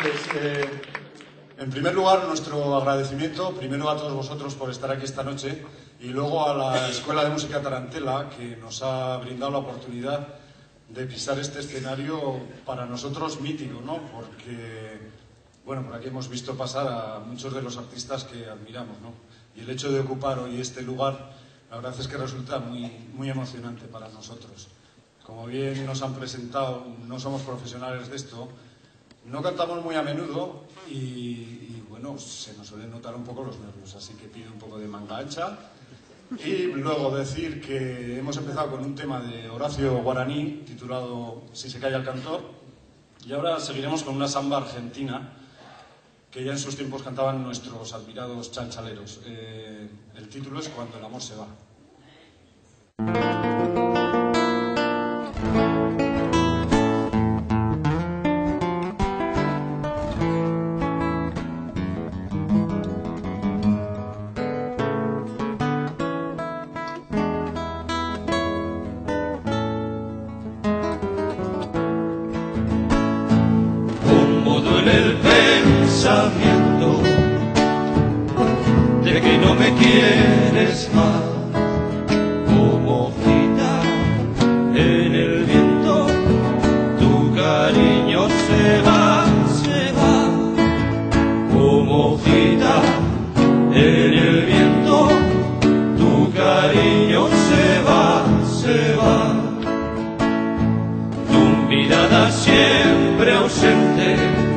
En primer lugar, nuestro agradecimiento, primero a todos vosotros por estar aquí esta noche y luego a la Escuela de Música Tarantela, que nos ha brindado la oportunidad de pisar este escenario para nosotros mítico, ¿no? Porque, bueno, por aquí hemos visto pasar a muchos de los artistas que admiramos, ¿no? Y el hecho de ocupar hoy este lugar, la verdad es que resulta muy emocionante para nosotros. Como bien nos han presentado, no somos profesionales de esto, no cantamos muy a menudo y bueno, se nos suelen notar un poco los nervios, así que pido un poco de manga ancha. Y luego decir que hemos empezado con un tema de Horacio Guaraní, titulado Si se calla el cantor, y ahora seguiremos con una samba argentina, que ya en sus tiempos cantaban nuestros admirados chanchaleros. El título es Cuando el amor se va. El pensamiento de que no me quieres más, como hojita en el viento, tu cariño se va, como hojita en el viento, tu cariño se va, tu mirada siempre ausente,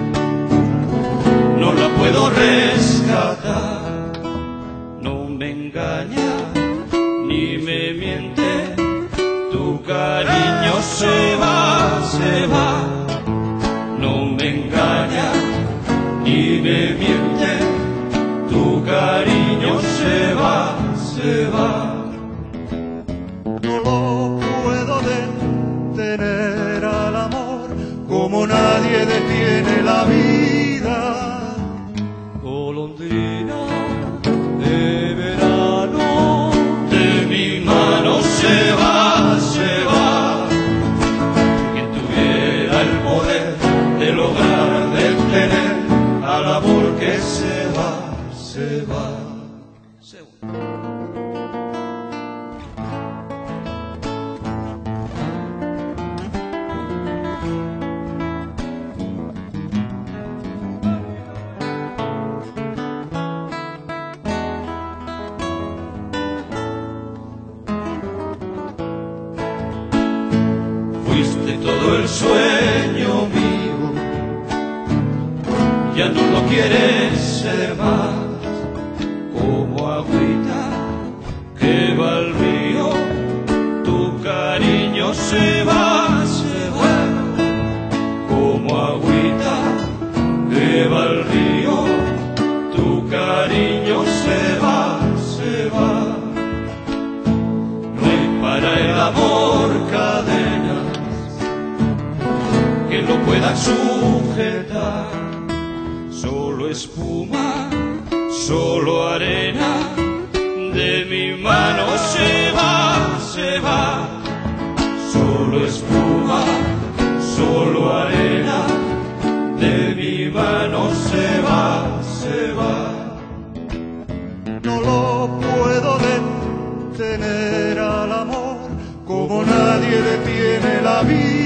no la puedo rescatar, no me engaña ni me miente, tu cariño se va, no me engaña ni me miente, tu cariño se va. No lo puedo detener al amor, como nadie detiene la vida. Golondrina de verano, de mi mano se va, quien tuviera el poder de lograr detener al amor que se va. Fuiste todo el sueño mío, ya no lo quieres ser más, como agüita que va al río, tu cariño se va, como agüita que va al río, tu cariño se va. No hay para el amor cadenas que lo puedan sujetar, solo espuma, solo arena, de mi mano se va, solo espuma, solo arena, de mi mano se va. no lo puedo detener al amor, como nadie detiene la vida.